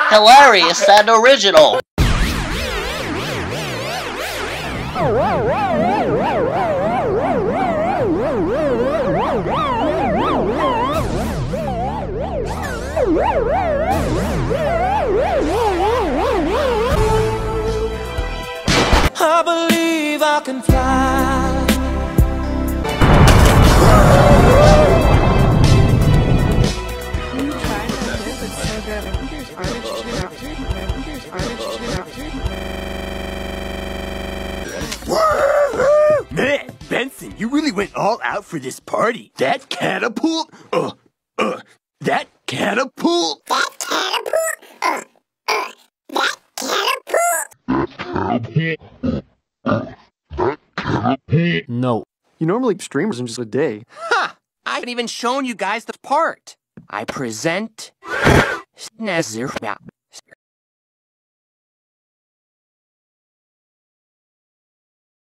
Hilarious and original. I believe I can fly. Man, Benson, you really went all out for this party. That catapult? That catapult? That catapult? That catapult? No. You normally streamers in just a day. Ha! I haven't even shown you guys the part. I present Snazir.